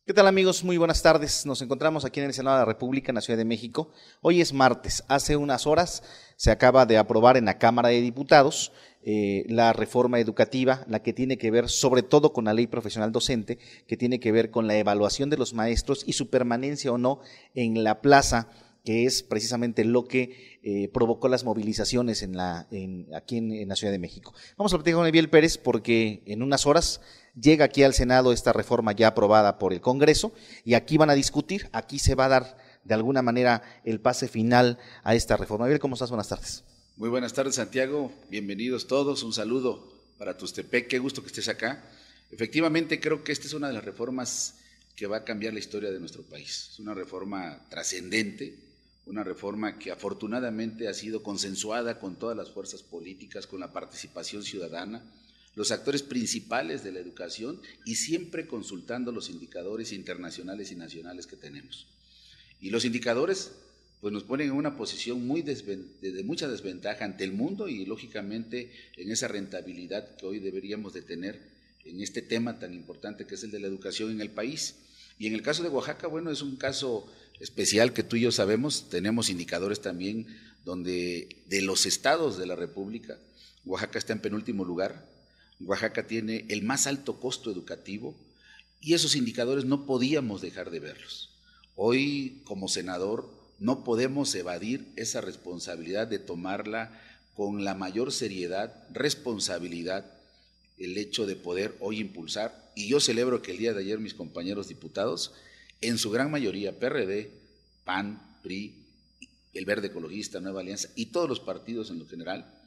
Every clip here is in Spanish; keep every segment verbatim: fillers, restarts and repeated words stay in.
¿Qué tal, amigos? Muy buenas tardes. Nos encontramos aquí en el Senado de la República, en la Ciudad de México. Hoy es martes. Hace unas horas se acaba de aprobar en la Cámara de Diputados eh, la reforma educativa, la que tiene que ver sobre todo con la ley profesional docente, que tiene que ver con la evaluación de los maestros y su permanencia o no en la plaza, que es precisamente lo que eh, provocó las movilizaciones en la, en, aquí en, en la Ciudad de México. Vamos a platicar con Eviel Pérez porque en unas horas llega aquí al Senado esta reforma ya aprobada por el Congreso y aquí van a discutir, aquí se va a dar de alguna manera el pase final a esta reforma. Eviel, ¿cómo estás? Buenas tardes. Muy buenas tardes, Santiago, bienvenidos todos, un saludo para Tustepec, qué gusto que estés acá. Efectivamente, creo que esta es una de las reformas que va a cambiar la historia de nuestro país, es una reforma trascendente, una reforma que afortunadamente ha sido consensuada con todas las fuerzas políticas, con la participación ciudadana, los actores principales de la educación y siempre consultando los indicadores internacionales y nacionales que tenemos. Y los indicadores pues nos ponen en una posición muy desven- de mucha desventaja ante el mundo y lógicamente en esa rentabilidad que hoy deberíamos de tener en este tema tan importante que es el de la educación en el país. Y en el caso de Oaxaca, bueno, es un caso especial que tú y yo sabemos, tenemos indicadores también donde de los estados de la República, Oaxaca está en penúltimo lugar, Oaxaca tiene el más alto costo educativo y esos indicadores no podíamos dejar de verlos. Hoy, como senador, no podemos evadir esa responsabilidad de tomarla con la mayor seriedad, responsabilidad, el hecho de poder hoy impulsar, y yo celebro que el día de ayer mis compañeros diputados, en su gran mayoría P R D, P A N, P R I, el Verde Ecologista, Nueva Alianza y todos los partidos en lo general,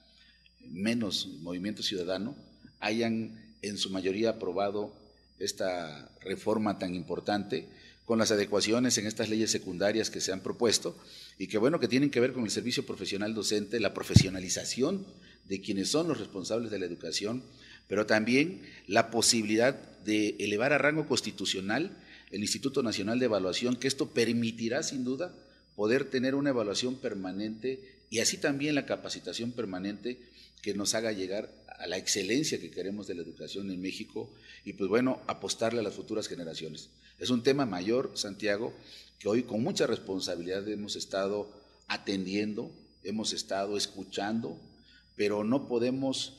menos Movimiento Ciudadano, hayan en su mayoría aprobado esta reforma tan importante con las adecuaciones en estas leyes secundarias que se han propuesto y que bueno, que tienen que ver con el servicio profesional docente, la profesionalización de quienes son los responsables de la educación, pero también la posibilidad de elevar a rango constitucional el Instituto Nacional de Evaluación, que esto permitirá sin duda poder tener una evaluación permanente y así también la capacitación permanente que nos haga llegar a la excelencia que queremos de la educación en México y pues bueno, apostarle a las futuras generaciones. Es un tema mayor, Santiago, que hoy con mucha responsabilidad hemos estado atendiendo, hemos estado escuchando, pero no podemos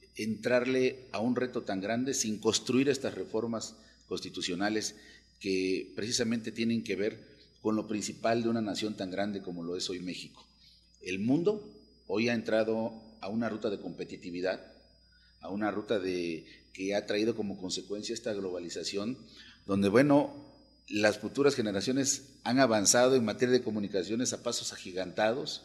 entrarle a un reto tan grande sin construir estas reformas constitucionales que precisamente tienen que ver con lo principal de una nación tan grande como lo es hoy México. El mundo hoy ha entrado a una ruta de competitividad, a una ruta de, que ha traído como consecuencia esta globalización, donde, bueno, las futuras generaciones han avanzado en materia de comunicaciones a pasos agigantados.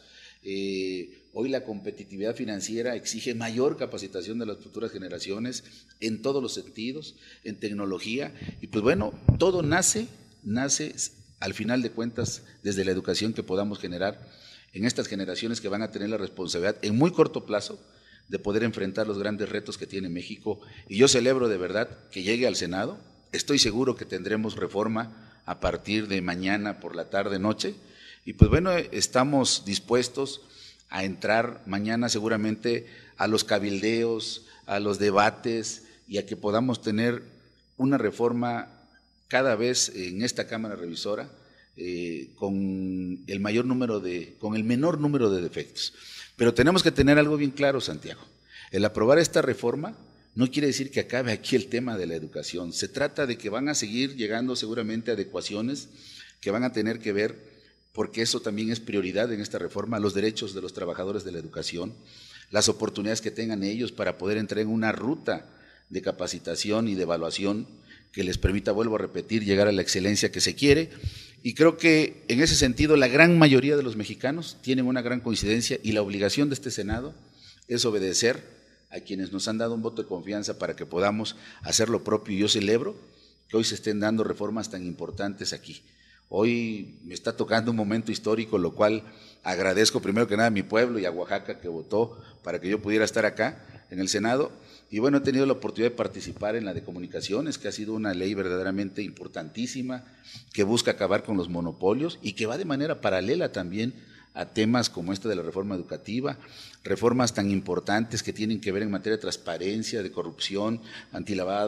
Eh, hoy la competitividad financiera exige mayor capacitación de las futuras generaciones en todos los sentidos, en tecnología, y pues bueno, todo nace, nace al final de cuentas desde la educación que podamos generar en estas generaciones que van a tener la responsabilidad en muy corto plazo de poder enfrentar los grandes retos que tiene México. Y yo celebro de verdad que llegue al Senado. Estoy seguro que tendremos reforma a partir de mañana por la tarde, noche. Y pues bueno, estamos dispuestos a entrar mañana seguramente a los cabildeos, a los debates y a que podamos tener una reforma cada vez en esta Cámara Revisora eh, con el mayor número de, con el menor número de defectos. Pero tenemos que tener algo bien claro, Santiago. El aprobar esta reforma no quiere decir que acabe aquí el tema de la educación. Se trata de que van a seguir llegando seguramente adecuaciones que van a tener que ver, porque eso también es prioridad en esta reforma, los derechos de los trabajadores de la educación, las oportunidades que tengan ellos para poder entrar en una ruta de capacitación y de evaluación que les permita, vuelvo a repetir, llegar a la excelencia que se quiere. Y creo que en ese sentido la gran mayoría de los mexicanos tienen una gran coincidencia y la obligación de este Senado es obedecer a quienes nos han dado un voto de confianza para que podamos hacer lo propio. Y yo celebro que hoy se estén dando reformas tan importantes aquí. Hoy me está tocando un momento histórico, lo cual agradezco primero que nada a mi pueblo y a Oaxaca que votó para que yo pudiera estar acá en el Senado. Y bueno, he tenido la oportunidad de participar en la de comunicaciones, que ha sido una ley verdaderamente importantísima, que busca acabar con los monopolios y que va de manera paralela también a temas como este de la reforma educativa, reformas tan importantes que tienen que ver en materia de transparencia, de corrupción, antilavado,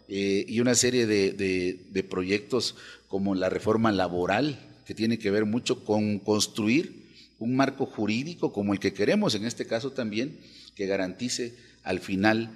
eh, y una serie de, de, de proyectos como la reforma laboral, que tiene que ver mucho con construir un marco jurídico como el que queremos, en este caso también, que garantice al final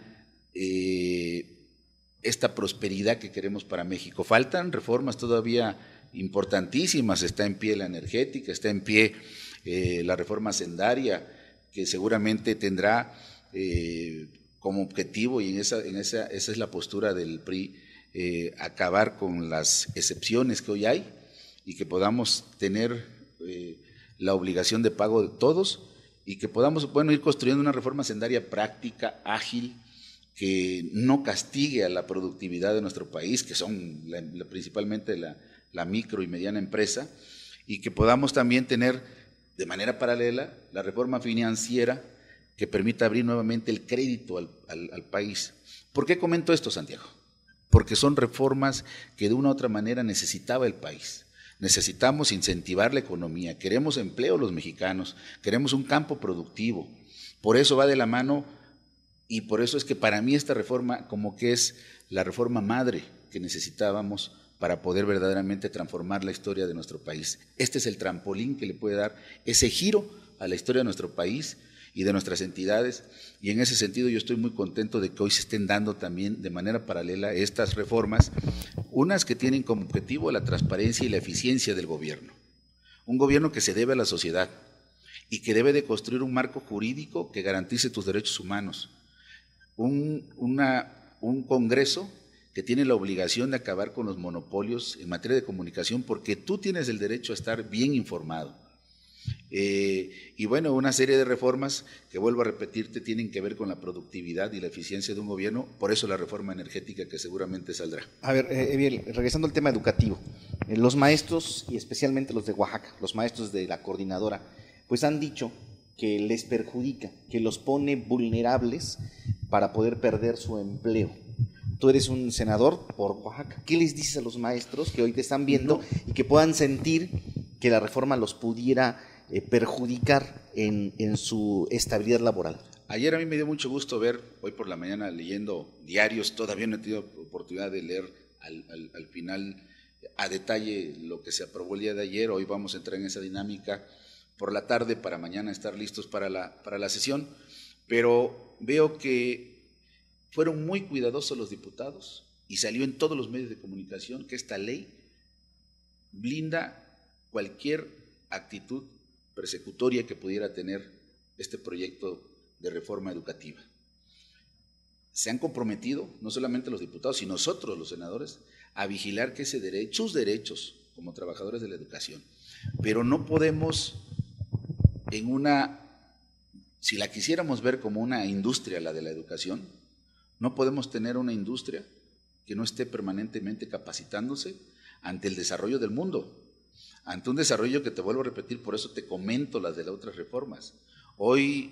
eh, esta prosperidad que queremos para México. Faltan reformas todavía importantísimas, está en pie la energética, está en pie eh, la reforma hacendaria, que seguramente tendrá eh, como objetivo, y en esa, en esa, esa es la postura del P R I, eh, acabar con las excepciones que hoy hay y que podamos tener eh, la obligación de pago de todos y que podamos, bueno, ir construyendo una reforma hacendaria práctica, ágil, que no castigue a la productividad de nuestro país, que son la, la, principalmente la, la micro y mediana empresa, y que podamos también tener de manera paralela la reforma financiera que permita abrir nuevamente el crédito al, al, al país. ¿Por qué comento esto, Santiago? Porque son reformas que de una u otra manera necesitaba el país. Necesitamos incentivar la economía, queremos empleo los mexicanos, queremos un campo productivo. Por eso va de la mano. Y por eso es que para mí esta reforma como que es la reforma madre que necesitábamos para poder verdaderamente transformar la historia de nuestro país. Este es el trampolín que le puede dar ese giro a la historia de nuestro país y de nuestras entidades, y en ese sentido yo estoy muy contento de que hoy se estén dando también de manera paralela estas reformas, unas que tienen como objetivo la transparencia y la eficiencia del gobierno. Un gobierno que se debe a la sociedad y que debe de construir un marco jurídico que garantice tus derechos humanos. Un, una, un Congreso que tiene la obligación de acabar con los monopolios en materia de comunicación, porque tú tienes el derecho a estar bien informado. Eh, y bueno, una serie de reformas que, vuelvo a repetirte, tienen que ver con la productividad y la eficiencia de un gobierno, por eso la reforma energética que seguramente saldrá. A ver, eh, Eviel, regresando al tema educativo, eh, los maestros, y especialmente los de Oaxaca, los maestros de la coordinadora, pues han dicho que les perjudica, que los pone vulnerables para poder perder su empleo. Tú eres un senador por Oaxaca. ¿Qué les dices a los maestros que hoy te están viendo no. y que puedan sentir que la reforma los pudiera eh, perjudicar en, en su estabilidad laboral? Ayer a mí me dio mucho gusto ver, hoy por la mañana leyendo diarios, todavía no he tenido oportunidad de leer al, al, al final a detalle lo que se aprobó el día de ayer. Hoy vamos a entrar en esa dinámica por la tarde para mañana estar listos para la, para la sesión, pero veo que fueron muy cuidadosos los diputados y salió en todos los medios de comunicación que esta ley blinda cualquier actitud persecutoria que pudiera tener este proyecto de reforma educativa. Se han comprometido, no solamente los diputados, sino nosotros los senadores, a vigilar que ese derecho, sus derechos como trabajadores de la educación, pero no podemos en una, si la quisiéramos ver como una industria, la de la educación, no podemos tener una industria que no esté permanentemente capacitándose ante el desarrollo del mundo, ante un desarrollo que te vuelvo a repetir, por eso te comento las de las otras reformas. Hoy,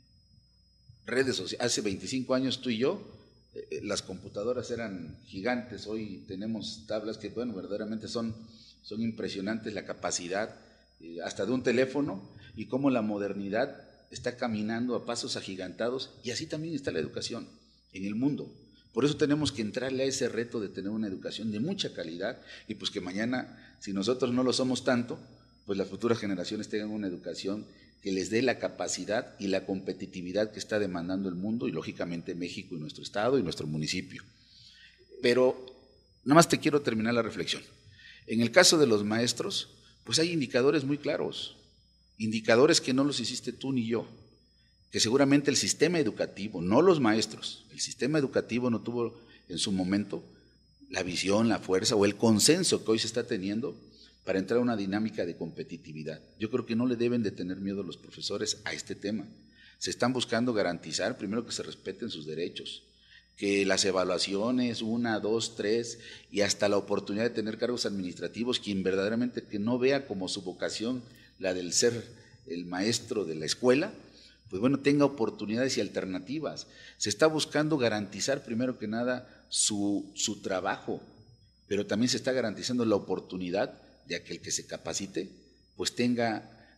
redes sociales, hace veinticinco años tú y yo, eh, las computadoras eran gigantes, hoy tenemos tablas que, bueno, verdaderamente son, son impresionantes la capacidad, eh, hasta de un teléfono, y cómo la modernidad está caminando a pasos agigantados, y así también está la educación en el mundo. Por eso tenemos que entrarle a ese reto de tener una educación de mucha calidad, y pues que mañana, si nosotros no lo somos tanto, pues las futuras generaciones tengan una educación que les dé la capacidad y la competitividad que está demandando el mundo, y lógicamente México y nuestro estado y nuestro municipio. Pero nada más te quiero terminar la reflexión. En el caso de los maestros, pues hay indicadores muy claros, indicadores que no los hiciste tú ni yo, que seguramente el sistema educativo, no los maestros, el sistema educativo no tuvo en su momento la visión, la fuerza o el consenso que hoy se está teniendo para entrar a una dinámica de competitividad. Yo creo que no le deben de tener miedo los profesores a este tema. Se están buscando garantizar, primero, que se respeten sus derechos, que las evaluaciones, una, dos, tres, y hasta la oportunidad de tener cargos administrativos, quien verdaderamente que no vea como su vocación la del ser el maestro de la escuela, pues bueno, tenga oportunidades y alternativas. Se está buscando garantizar, primero que nada, su, su trabajo, pero también se está garantizando la oportunidad de aquel que se capacite, pues tenga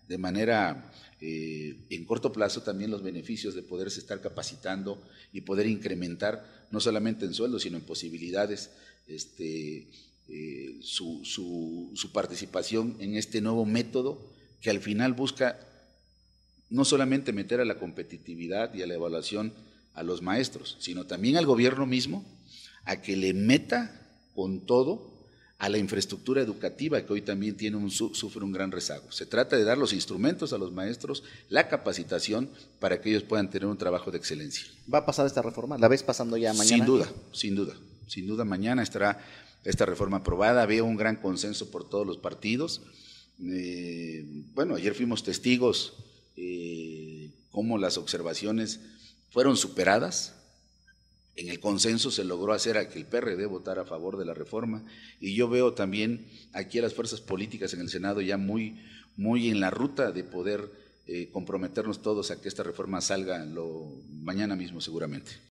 de manera eh, en corto plazo también los beneficios de poderse estar capacitando y poder incrementar no solamente en sueldos sino en posibilidades este, eh, su, su, su participación en este nuevo método que al final busca no solamente meter a la competitividad y a la evaluación a los maestros, sino también al gobierno mismo a que le meta con todo a la infraestructura educativa que hoy también tiene un, sufre un gran rezago. Se trata de dar los instrumentos a los maestros, la capacitación para que ellos puedan tener un trabajo de excelencia. ¿Va a pasar esta reforma? ¿La ves pasando ya mañana? Sin duda, sin duda, sin duda mañana estará esta reforma aprobada. Veo un gran consenso por todos los partidos. Eh, bueno, ayer fuimos testigos eh, cómo las observaciones fueron superadas. En el consenso se logró hacer a que el P R D votara a favor de la reforma y yo veo también aquí a las fuerzas políticas en el Senado ya muy, muy en la ruta de poder eh, comprometernos todos a que esta reforma salga lo, mañana mismo seguramente.